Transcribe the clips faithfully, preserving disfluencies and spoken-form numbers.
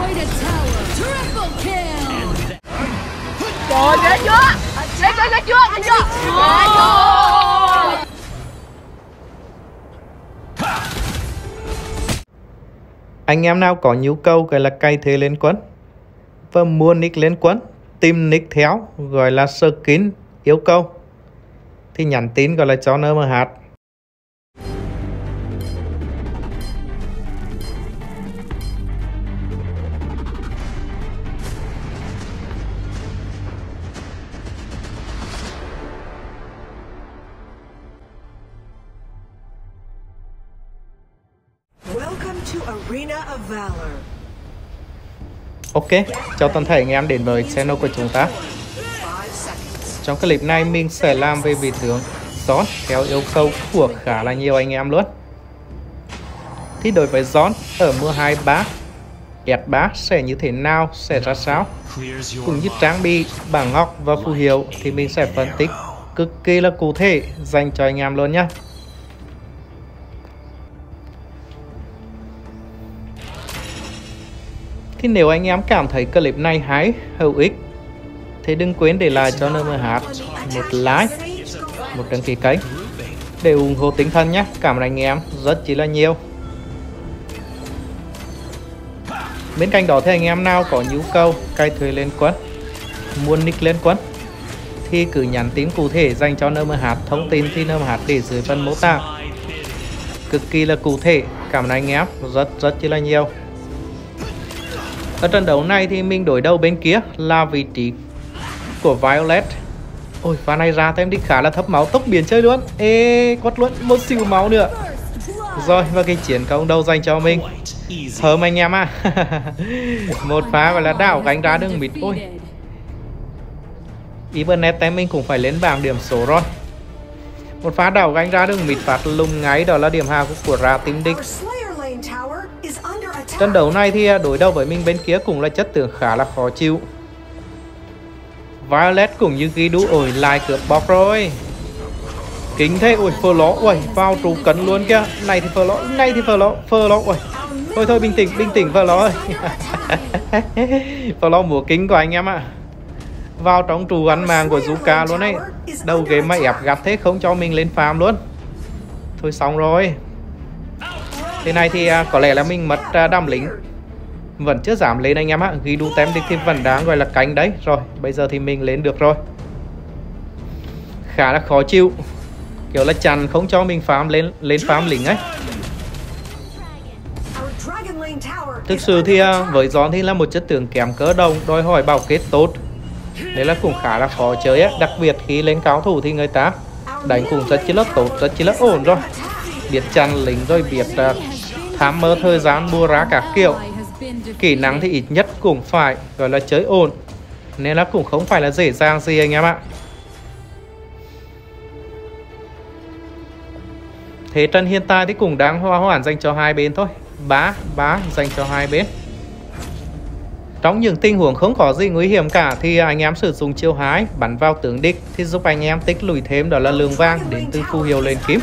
Trời ghê chưa? Ghê chưa? Ghê chưa? Ghê chưa? Ghê chưa? Anh em nào có nhu cầu gọi là cày thuê lên quân và mua nick lên quân, tìm nick theo gọi là skin yêu cầu thì nhắn tin gọi là cho en em hát. Ok, chào toàn thể anh em đến với channel của chúng ta. Trong clip này mình sẽ làm về vị tướng John theo yêu cầu của khá là nhiều anh em luôn. Thì đối với John ở mùa hai ba, S ba sẽ như thế nào, sẽ ra sao, cũng như trang bị, bảng ngọc và phù hiệu thì mình sẽ phân tích cực kỳ là cụ thể dành cho anh em luôn nhé. Thì nếu anh em cảm thấy clip này hay, hữu ích thì đừng quên để lại cho en em hát một like, một đăng ký kênh để ủng hộ tinh thần nhé. Cảm ơn anh em rất chỉ là nhiều. Bên cạnh đó thì anh em nào có nhu cầu cày thuê lên quân, mua nick lên quân thì cứ nhắn tin cụ thể dành cho en em hát, thông tin thì en em hát để dưới phần mô tả cực kỳ là cụ thể. Cảm ơn anh em rất rất chỉ là nhiều. Ở trận đấu này thì mình đối đầu bên kia là vị trí của Violet. Ôi pha này ra thêm đi khá là thấp máu, tốc biến chơi luôn. Ê quất luôn, một xíu máu nữa. Rồi và cái chiến công đầu dành cho mình. Thơm anh em à. Một pha gọi là đảo gánh ra đường mid. Ôi Ibanez em mình cũng phải lên bảng điểm số rồi. Một pha đảo gánh ra đường mid phát lùng ngay, đó là điểm hạ của Ra Team Địch. Trận đấu này thì đối đầu với mình bên kia cũng là chất tướng khá là khó chịu. Violet cũng như ghi đu. Ôi lại cướp bọc rồi. Kính thế. Ôi phơ ló. Ôi vào trụ cấn luôn kìa. Này thì phơ ló. Này thì phơ ló. Phơ ló. Ôi thôi thôi bình tĩnh. Bình tĩnh phơ ló ơi. Phơ ló múa kính của anh em ạ. À. Vào trong trụ ăn màng của Zuka luôn ấy. Đầu game mà ép gắt thế không cho mình lên farm luôn. Thôi xong rồi. Thế này thì à, có lẽ là mình mất à, đam lính. Vẫn chưa giảm lên anh em ạ. Ghi đu tem địch thì vẫn đáng gọi là cánh đấy. Rồi bây giờ thì mình lên được rồi. Khá là khó chịu. Kiểu là chặn không cho mình farm lên lên farm lính ấy. Thực sự thì à, với John thì là một chất tướng kém cỡ đồng, đòi hỏi bảo kết tốt. Đấy là cũng khá là khó chơi ấy. Đặc biệt khi lên cao thủ thì người ta đánh cũng rất chi là tốt, rất chi là ổn rồi. Biết chặn lính rồi biết uh, tham mơ thời gian bua ra các kiểu. Kỹ năng thì ít nhất cũng phải gọi là chơi ổn. Nên là cũng không phải là dễ dàng gì anh em ạ. Thế trận hiện tại thì cũng đang hòa hoãn dành cho hai bên thôi. Ba ba dành cho hai bên. Trong những tình huống không có gì nguy hiểm cả thì anh em sử dụng chiêu hái bắn vào tướng địch thì giúp anh em tích lũy thêm đó là lượng vàng đến từ phù hiệu lên kiếm.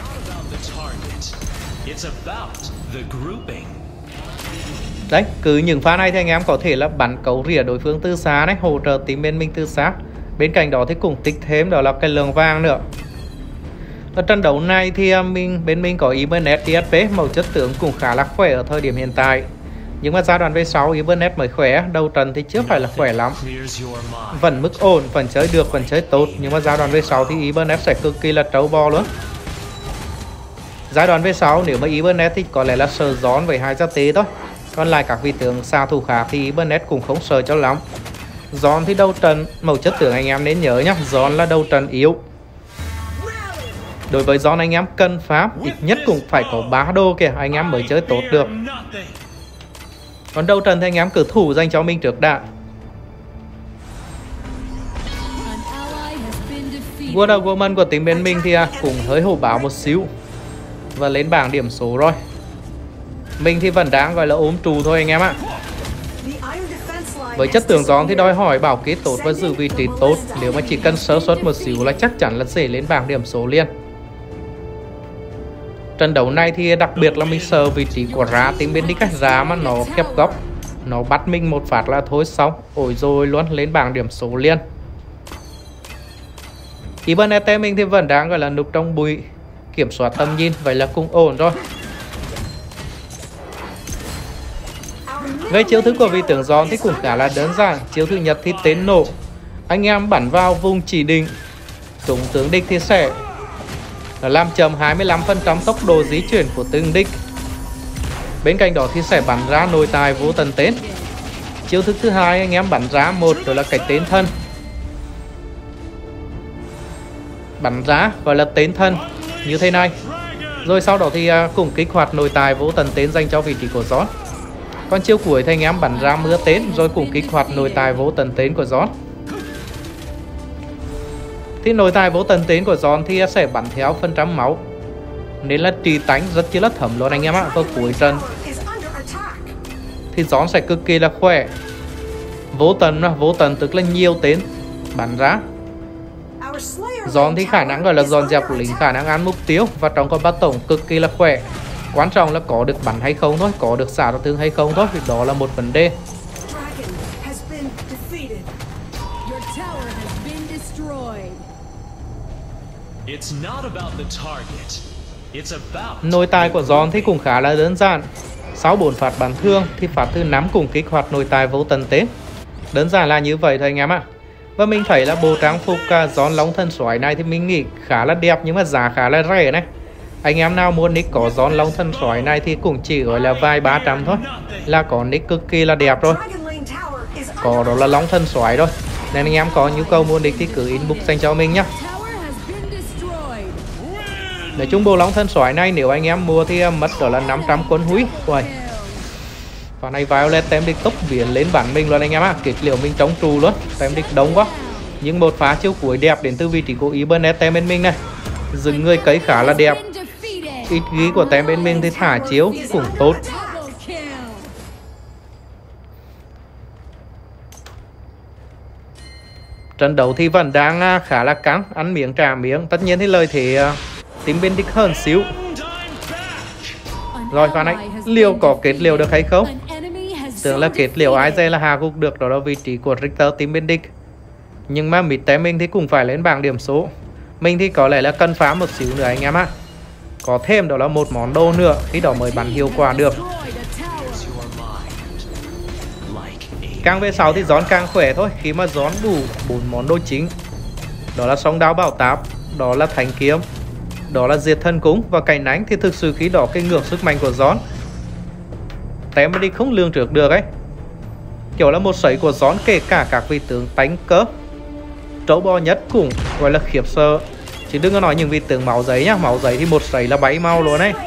Đấy, cứ những pha này thì anh em có thể là bắn cấu rỉa đối phương từ xa đấy, hỗ trợ team bên mình từ xa. Bên cạnh đó thì cũng tích thêm đó là cái lượng vàng nữa. Ở trận đấu này thì mình bên mình có Ibanez đê ét pê, mẫu chất tướng cũng khá là khỏe ở thời điểm hiện tại. Nhưng mà giai đoạn về sau Ibanez mới khỏe, đầu trận thì chưa phải là khỏe lắm. Vẫn mức ổn, vẫn chơi được, vẫn chơi tốt. Nhưng mà giai đoạn về sau thì Ibanez sẽ cực kỳ là trâu bò luôn. Giai đoạn về sau nếu mà Ibanez thì có lẽ là sợ John với hai gia tế thôi. Còn lại các vị tướng xạ thủ khác thì Ibanez cũng không sợ cho lắm. John thì đầu trận, mẫu chất tướng anh em nên nhớ nhá, John là đầu trận yếu. Đối với John anh em cần pháp ít nhất cũng phải có ba đô kìa, anh em mới chơi tốt được. Còn đầu trận thì anh em cứ thủ dành cho mình trước đã. Wonder Woman của team bên mình thì cũng hơi hổ báo một xíu và lên bảng điểm số rồi. Mình thì vẫn đang gọi là ốm trụ thôi anh em ạ. Với chất tướng John thì đòi hỏi bảo kết tốt và giữ vị trí tốt. Nếu mà chỉ cần sơ suất một xíu là chắc chắn là dễ lên bảng điểm số liền. Trận đấu này thì đặc biệt là mình sợ vị trí của Ra team bên đi cách Ra mà nó khép góc, Nó bắt mình một phát là thôi xong. Ôi rồi luôn, lên bảng điểm số liền. Ibanez mình thì vẫn đang gọi là núp trong bụi, kiểm soát tầm nhìn, vậy là cũng ổn rồi. Về chiêu thức của vị tướng giòn thì cũng khá là đơn giản. Chiêu thứ nhất thì tên nổ, anh em bắn vào vùng chỉ định, trúng tướng địch thì sẽ làm chậm hai mươi lăm phần trăm tốc độ di chuyển của tướng địch. Bên cạnh đó thì sẽ bắn ra nội tài vô tần tên. Chiêu thức thứ hai anh em bắn ra một, đó là cái tên thân, bắn ra gọi là tên thân như thế này. Rồi sau đó thì cũng kích hoạt nội tài vô tần tên dành cho vị trí của gión. Còn chiêu cuối thì anh em bắn ra mưa tên, rồi cũng kích hoạt nội tài vô tần tên của gión. Thì nội tài vô tần tên của gión thì sẽ bắn theo phần trăm máu, nên là trì tánh rất chi là thấm luôn anh em ạ. Vào cuối trận thì gión sẽ cực kỳ là khỏe. Vô tần, vô tần tức là nhiều tên bắn ra. Giòn thì khả năng gọi là giòn dẹp lính, khả năng ăn mục tiêu, và trong con bắt tổng cực kỳ là khỏe. Quan trọng là có được bắn hay không thôi, có được xả được thương hay không thôi, vì đó là một vấn đề. Nội tài của giòn thì cũng khá là đơn giản. Sau bốn phát bắn thương thì phát thứ năm cùng kích hoạt nội tài vô tần tế. Đơn giản là như vậy thôi anh em ạ. Và mình thấy là bộ trang phục gión Long Thần Soái này thì mình nghĩ khá là đẹp, nhưng mà giá khá là rẻ này. Anh em nào mua nick có gión Long Thần Soái này thì cũng chỉ gọi là vài ba trăm thôi, là có nick cực kỳ là đẹp rồi. Có đó là Long Thần Soái rồi. Nên anh em có nhu cầu mua nick thì cứ inbox dành cho mình nhé. Nói chung bộ Long Thần Soái này nếu anh em mua thì mất đó là năm trăm quân húy. Ui, và này Violet tem địch tốc biến lên bản mình luôn anh em ạ. Kết liễu mình chống trụ luôn, tem địch đông quá. Nhưng một phá chiêu cuối đẹp đến từ vị trí của Ibanez tem bên mình này. Dừng người cấy khá là đẹp. Ít ghi của tem bên mình thì thả chiếu cũng tốt. Trận đấu thì vẫn đang khá là căng, ăn miếng trả miếng. Tất nhiên thì lời thế team bên địch hơn xíu. Rồi pha này liều có kết liều được hay không? Tưởng là kết liều ai dây là hạ gục được, đó là vị trí của Richter team bên địch. Nhưng mà mid té mình thì cũng phải lên bảng điểm số. Mình thì có lẽ là cần phá một xíu nữa anh em ạ. Có thêm đó là một món đồ nữa, khi đó mới bắn hiệu quả được. Càng về sau thì gión càng khỏe thôi. Khi mà gión đủ bốn món đồ chính, đó là song đao bảo táp, đó là thanh kiếm, đó là diệt thân cúng và cành nánh, thì thực sự khi đó cái ngưỡng sức mạnh của gión tem đi không lường trước được ấy. Kiểu là một sấy của gión kể cả các vị tướng tánh cớ trâu bò nhất cũng gọi là khiếp sợ. Chứ đừng có nói những vị tướng máu giấy nhá. Máu giấy thì một sấy là bảy mau luôn ấy.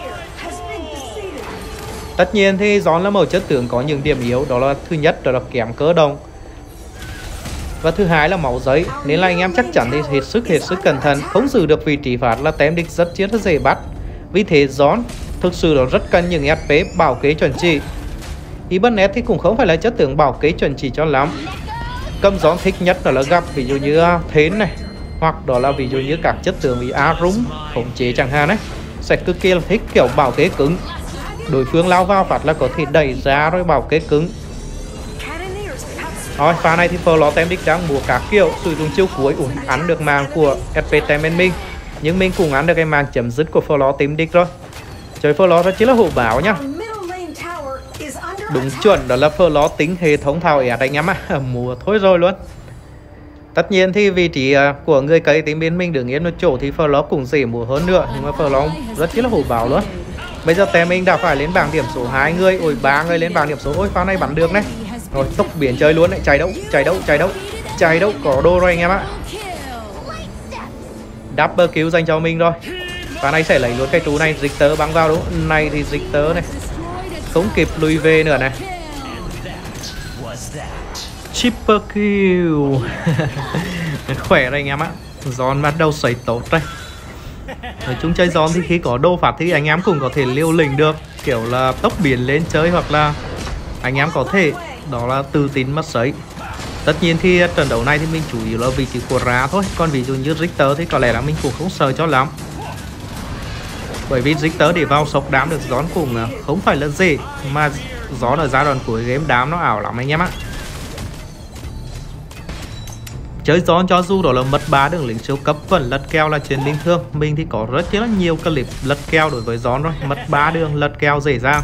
Tất nhiên thì gión là một chất tướng có những điểm yếu. Đó là thứ nhất đó là kém cơ động, và thứ hai là máu giấy. Nên là anh em chắc chắn thì hết sức hết sức cẩn thận. Không giữ được vị trí phạt là tem địch rất chiến rất dễ bắt. Vì thế gión thực sự nó rất cần những ép pê bảo kế chuẩn chỉ. Ibanez thì cũng không phải là chất tướng bảo kế chuẩn chỉ cho lắm. Cầm gión thích nhất đó là gặp ví dụ như Thến này, hoặc đó là ví dụ như các chất tướng vì Arum khống chế chẳng hạn ấy, sẽ cực kỳ là thích kiểu bảo kế cứng. Đối phương lao vào phạt là có thể đẩy ra rồi bảo kế cứng. Rồi pha này thì Flo tem địch đang mua các kiểu, sử dụng chiêu cuối. Ủa, ăn được màng của ép pê tem bên mình, nhưng mình cũng ăn được cái màng chấm dứt của Flo tem địch rồi. Chơi Flo rất chỉ là hổ báo nhá. Đúng chuẩn đó là Flo tính hệ thống thảo ẻt anh em ạ. Mùa thôi rồi luôn. Tất nhiên thì vị trí của người cấy team bên mình đứng yên một chỗ thì Flo cũng dễ mua hơn nữa, nhưng mà Flo rất chỉ là hổ báo luôn. Bây giờ tem mình đã phải lên bảng điểm số hai người, ôi ba người lên bảng điểm số. Ôi pha này bắn được này. Rồi tốc biển chơi luôn đấy, chạy đâu, chạy đâu, chạy đâu, chạy đâu, có đô rồi anh em ạ. Double kill dành cho mình rồi. Pha này sẽ lấy luôn cái trụ này, Richter băng vào đúng. Này thì Richter này không kịp lùi về nữa này. Triple kill. Khỏe rồi anh em ạ. Giòn bắt đầu sấy tốt đây. Nói chung chơi giòn thì khi có đô phạt thì anh em cũng có thể liều lĩnh được, kiểu là tốc biển lên chơi, hoặc là anh em có thể đó là tự tin mất sấy. Tất nhiên thì trận đấu này thì mình chủ yếu là vị trí của Ra thôi. Còn ví dụ như Richter thì có lẽ là mình cũng không sợ cho lắm, bởi vì Richter để vào sốc đám được gión cũng không phải là dễ. Mà gió ở giai đoạn cuối game đám nó ảo lắm anh em ạ. Chơi gió cho dù đó là mất ba đường lính siêu cấp vẫn lật keo là chuyện bình thường. Mình thì có rất là nhiều clip lật keo đối với gió rồi, mất ba đường lật keo dễ dàng.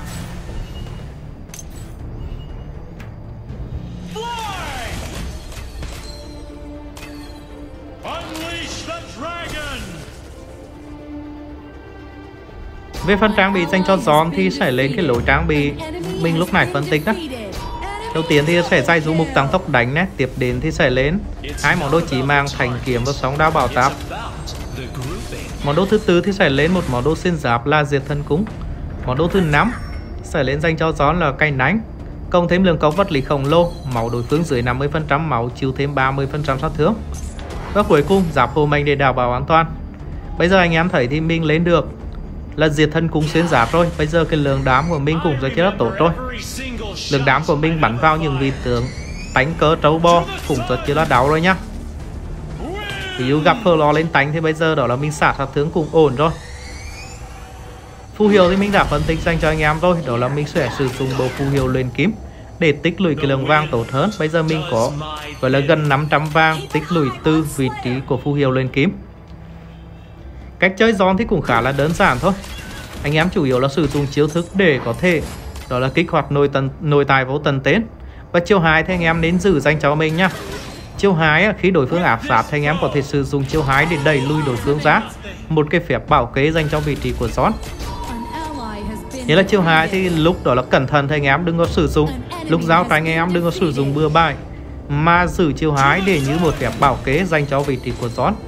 Về phần trang bị dành cho gión thì sẽ lên cái lối trang bị mình lúc này phân tích đó. Đầu tiên thì sẽ dạy du mục tăng tốc đánh nhé. Tiếp đến thì sẽ lên hai món đồ chỉ mang thành kiếm và sóng đao bảo táp. Món đồ thứ tư thì sẽ lên một món đồ xuyên giáp là diệt thân cúng. Món đồ thứ năm sẽ lên dành cho gión là cây nánh, cộng thêm lượng công vật lý khổng lồ, máu đối phương dưới năm mươi phần trăm máu chịu thêm ba mươi phần trăm sát thương. Và cuối cùng giáp hồ mệnh để đảm bảo an toàn. Bây giờ anh em thấy thì mình lên được là diệt thân cung xuyên giáp rồi. Bây giờ cái lượng đám của mình cũng rất là tốt rồi. Lượng đám của mình bắn vào những vị tướng tánh cớ trâu bo cũng rất là đau rồi nhá. Ví dụ gặp phở lò lên tánh thì bây giờ đó là mình xả sát thương cũng ổn rồi. Phù hiệu thì mình đã phân tích dành cho anh em rồi. Đó là mình sẽ sử dụng bộ phù hiệu luyện kim để tích lũy cái lượng vàng tốt hơn. Bây giờ mình có gọi là gần năm trăm vàng tích lũy từ vị trí của phù hiệu luyện kim. Cách chơi giòn thì cũng khá là đơn giản thôi. Anh em chủ yếu là sử dụng chiêu thức để có thể đó là kích hoạt nội tần nội tài vô tần tên. Và chiêu hai thì anh em nên giữ dành cho mình nhá. Chiêu hai khi đối phương áp sát thì anh em có thể sử dụng chiêu hai để đẩy lùi đối phương ra. Một cái phép bảo kế dành cho vị trí của gión. Nghĩa là chiêu hai thì lúc đó là cẩn thận thì anh em đừng có sử dụng. Lúc giao tranh anh em đừng có sử dụng bừa bãi, mà giữ chiêu hai để như một phép bảo kế dành cho vị trí của gión.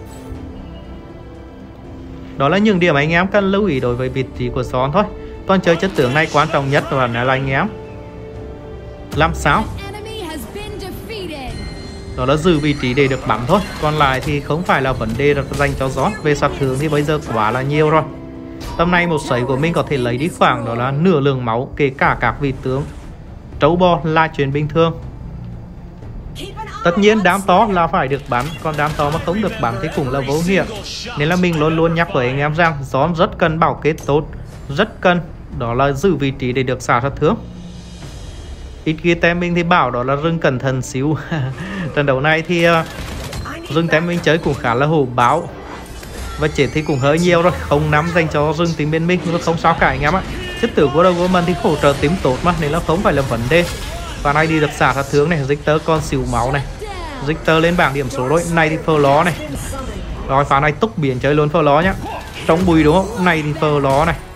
Đó là những điểm anh em cần lưu ý đối với vị trí của gión thôi. Còn chơi chất tướng này quan trọng nhất là anh em làm sao đó là giữ vị trí để được bắn thôi. Còn lại thì không phải là vấn đề dành cho gión. Về sát thương thì bây giờ quá là nhiều rồi. Tầm này một sấy của mình có thể lấy đi khoảng đó là nửa lượng máu, kể cả các vị tướng trâu bò là chuyện bình thường. Tất nhiên đám to là phải được bắn, còn đám to mà không được bắn thì cũng là vô nghĩa. Nên là mình luôn luôn nhắc với anh em rằng gión rất cần bảo kết tốt, rất cần đó là giữ vị trí để được xả sát thương. Ít kia tem mình thì bảo đó là rừng cẩn thận xíu. Trận đấu này thì uh, rừng tem mình chơi cũng khá là hổ báo, và chết thì cũng hơi nhiều rồi. Không năm dành cho rừng tím bên mình, nhưng mà không sao cả anh em ạ. Chất tử của đầu của mình thì hỗ trợ tím tốt mà, nên là không phải là vấn đề. Và này đi được xả sát thương này, Richter con xỉu máu này, Richter lên bảng điểm số rồi. Này thì phơ ló này. Rồi pha này túc biển chơi luôn phơ ló nhá. Trong bùi đúng không? Này thì phơ ló này.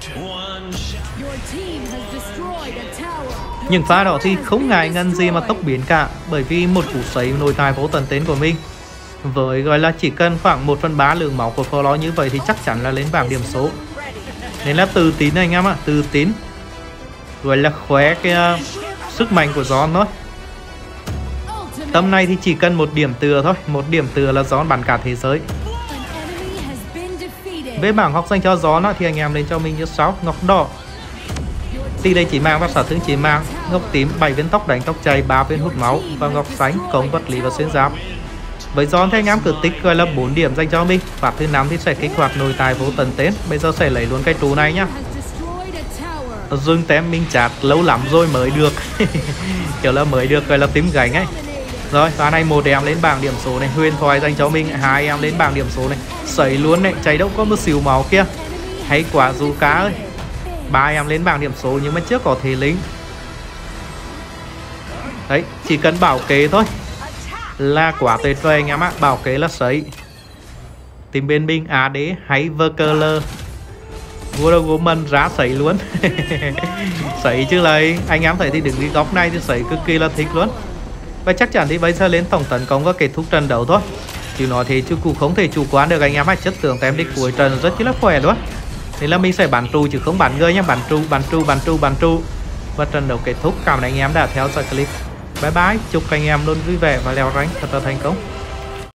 Những pha đó thì không ngại ngần gì mà tốc biến cả, bởi vì một cú sấy nội tài vô tần tên của mình với gọi là chỉ cần khoảng một phần ba lượng máu của phơ ló như vậy thì chắc chắn là lên bảng điểm số. Nên là tự tín anh em ạ, tự tín, gọi là khóe cái uh, sức mạnh của gión thôi. Tầm này thì chỉ cần một điểm tựa thôi, một điểm tựa là gión bắn cả thế giới. Về bảng học dành cho gión thì anh em lên cho mình như sau: ngọc đỏ tỷ lệ chỉ mang và sát thương chỉ mang, ngọc tím bảy viên tốc đánh tốc chày, ba viên hút máu, và ngọc xanh công vật lý và xuyên giáp. Với gión thì anh em cứ tích gọi là bốn điểm dành cho mình. Phát thứ năm thì sẽ kích hoạt nội tài vô tần tên. Bây giờ sẽ lấy luôn cái trụ này nhá. Dừng tem mình chát lâu lắm rồi mới được. Kiểu là mới được gọi là tím gánh ấy. Rồi và này một em lên bảng điểm số này, huyền thoại dành cho mình. Hai em lên bảng điểm số này, sấy luôn này, cháy đâu có một xíu máu kia. Hay quả dù cá ơi. Ba em lên bảng điểm số nhưng mà chưa có thể lính. Đấy, chỉ cần bảo kế thôi là quá tuyệt vời anh em ạ. Bảo kế là sấy. Tìm bên mình a đê hay Verkeler vua đầu của mình ra sấy luôn. Sấy chứ lấy. Anh em thấy thì đứng cái góc này thì sấy cực kỳ là thích luôn. Và chắc chắn thì bây giờ lên tổng tấn công và kết thúc trận đấu thôi. Chứ nói thì chứ cũng không thể chủ quan được anh em ạ. Chất tưởng tem đích cuối trận rất là khỏe luôn. Nên là mình sẽ bắn trụ chứ không bắn gơi nhé. Bắn trụ, bắn trụ, bắn trụ, bắn trụ. Và trận đấu kết thúc. Cảm ơn anh em đã theo dõi clip. Bye bye. Chúc anh em luôn vui vẻ và leo rank thật là thành công.